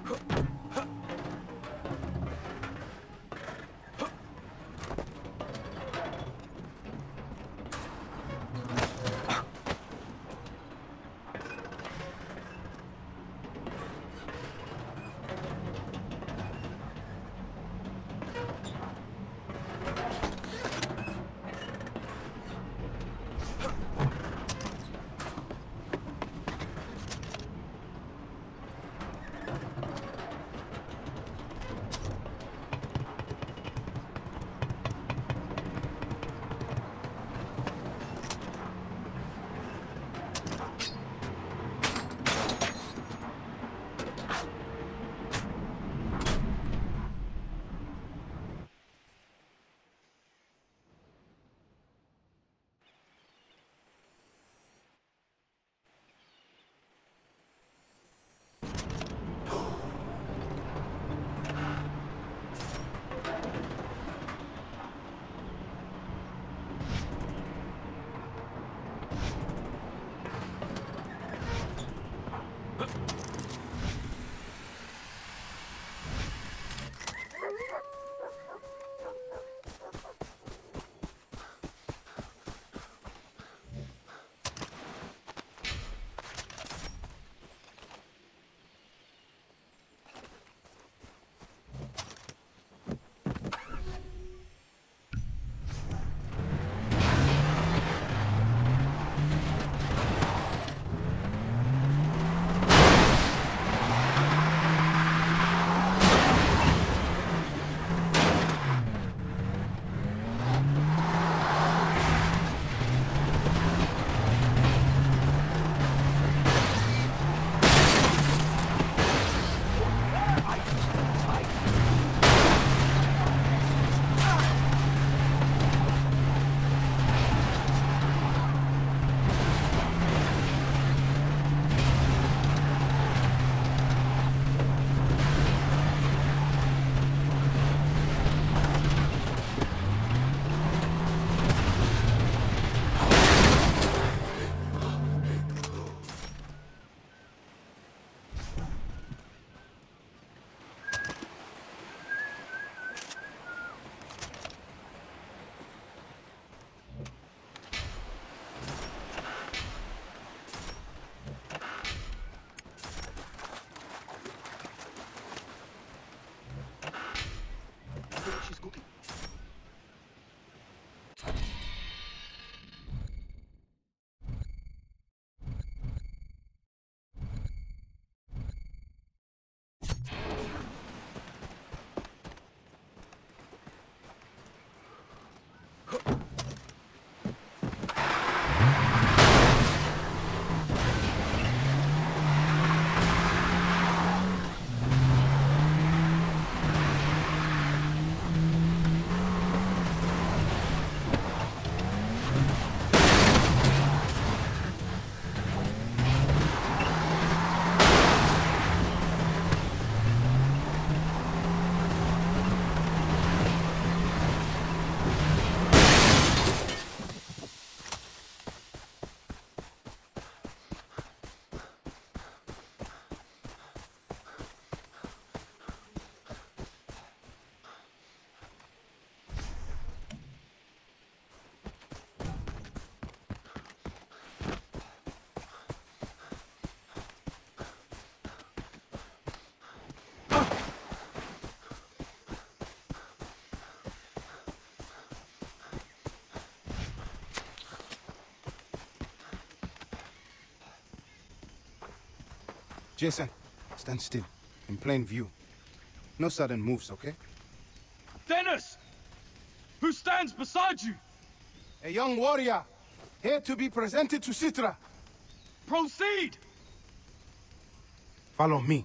Jason, stand still, in plain view. No sudden moves, okay? Dennis! Who stands beside you? A young warrior, here to be presented to Citra. Proceed! Follow me.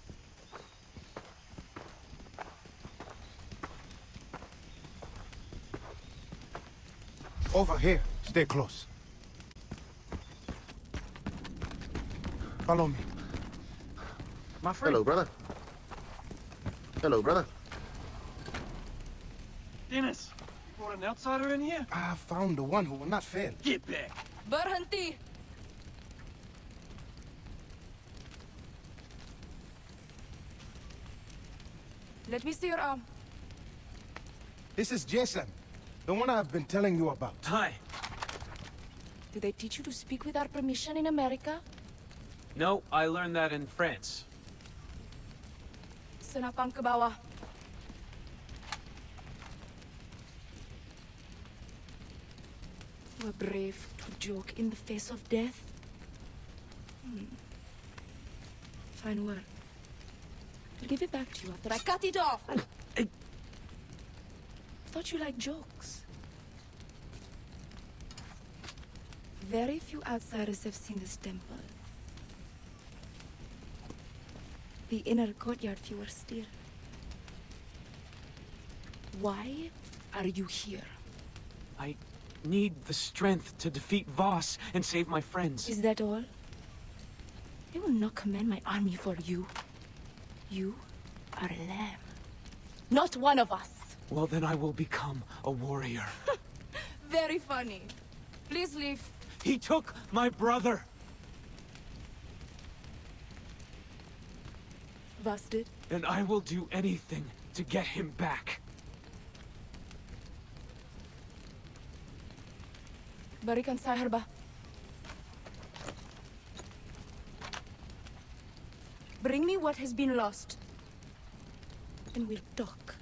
Over here, stay close. Follow me. My friend. Hello, brother. Hello, brother. Dennis, you brought an outsider in here? I found the one who will not fail. Get back. Berhenti. Let me see your arm. This is Jason, the one I've been telling you about. Hi. Did they teach you to speak without permission in America? No, I learned that in France. Senapang ke bawah. You are brave to joke in the face of death? Fine work. I'll give it back to you after I cut it off. Thought you liked jokes. Very few outsiders have seen this temple. The inner courtyard fewer still. Why are you here? I need the strength to defeat Voss and save my friends. Is that all? I will not command my army for you. You are a lamb. Not one of us. Well, then I will become a warrior. Very funny. Please leave. He took my brother. Busted. And I will do anything to get him back. Berikan saya herba. Bring me what has been lost. And we'll talk.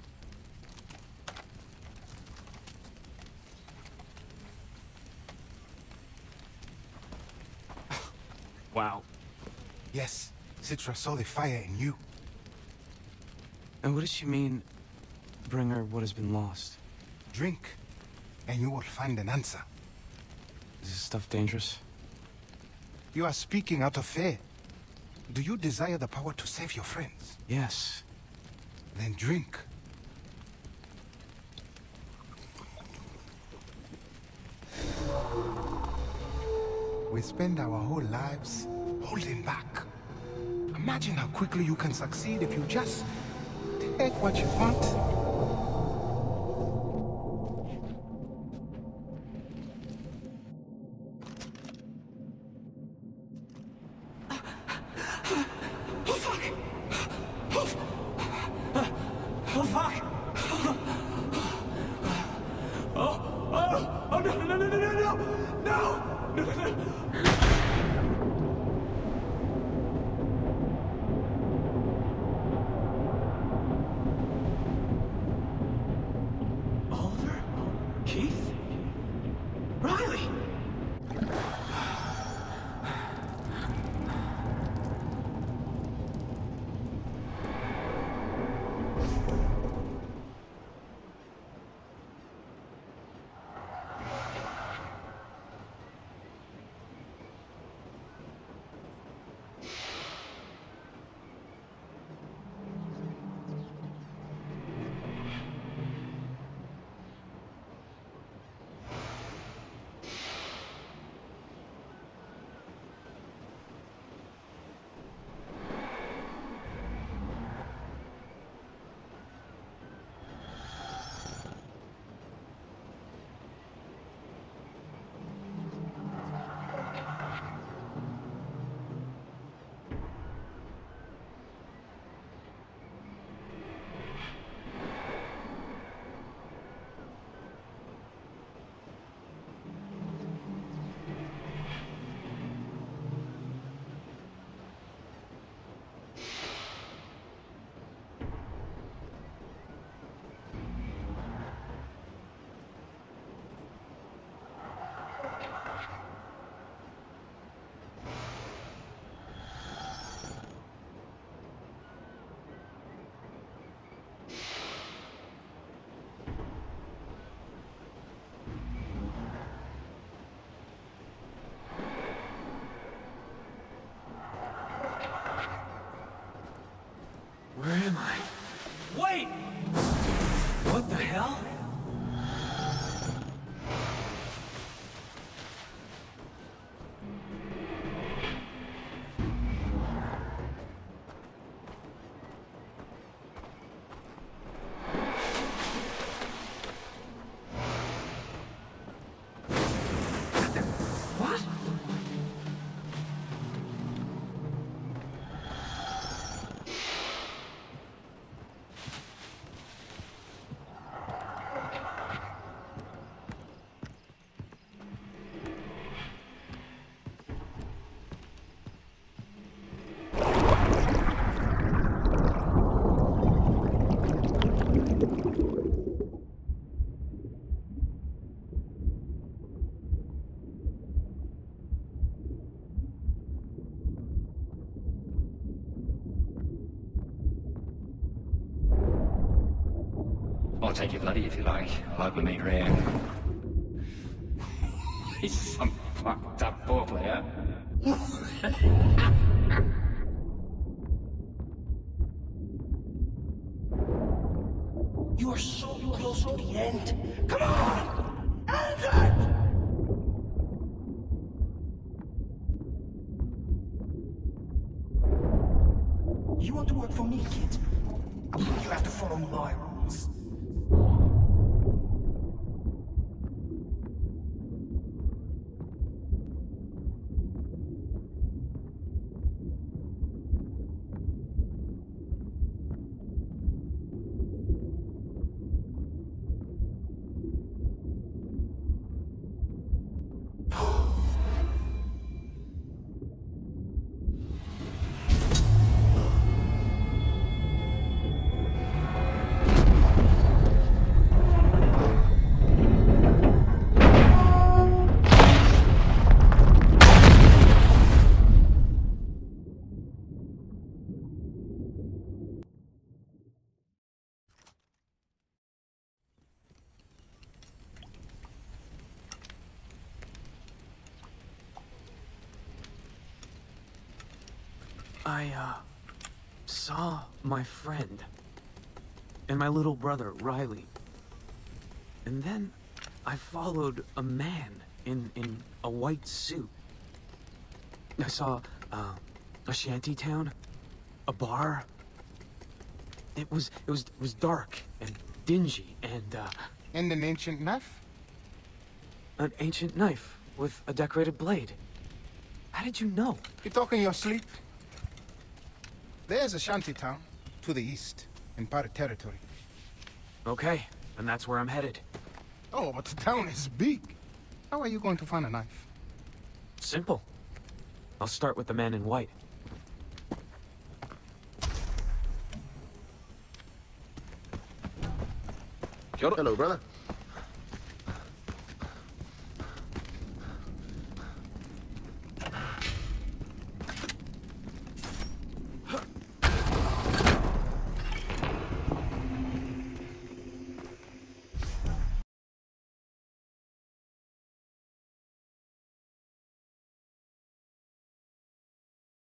Wow. Yes, Citra saw the fire in you. And what does she mean, bring her what has been lost? Drink, and you will find an answer. Is this stuff dangerous? You are speaking out of fear. Do you desire the power to save your friends? Yes. Then drink. We spend our whole lives holding back. Imagine how quickly you can succeed if you just take what you want. Oh, fuck! Oh, no, no, no, no, no, no! No! No, no, no! Oliver? Keith? Riley! Where am I? Wait! What the hell? What? I'll take your bloody if you like. I'll hope we meet rare. He's some fucked up ball player. You are so close to the end. Come on! End it! You want to work for me, kid? You have to follow my rules. I saw my friend and my little brother, Riley. And then I followed a man in a white suit. I saw a shanty town, a bar. It was dark and dingy and And an ancient knife? an ancient knife with a decorated blade. How did you know? You talk in your sleep? There's a shanty town to the east, in Pirate territory. Okay, and that's where I'm headed. Oh, but the town is big. How are you going to find a knife? Simple. I'll start with the man in white. Hello, brother.